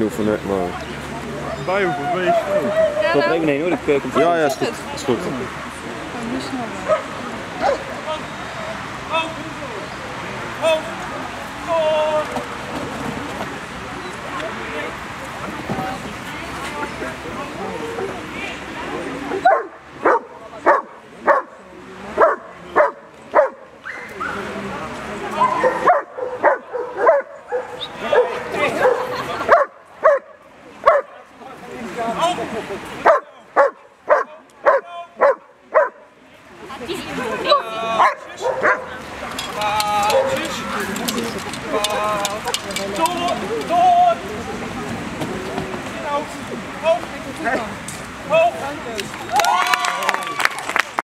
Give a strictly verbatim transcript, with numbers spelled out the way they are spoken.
oefenen, maar... Bijoefenen, ben je snel? Tot er even heen hoor, ik uh, kom. Ja, ja, is goed. Is goed. Hoog! Hoog!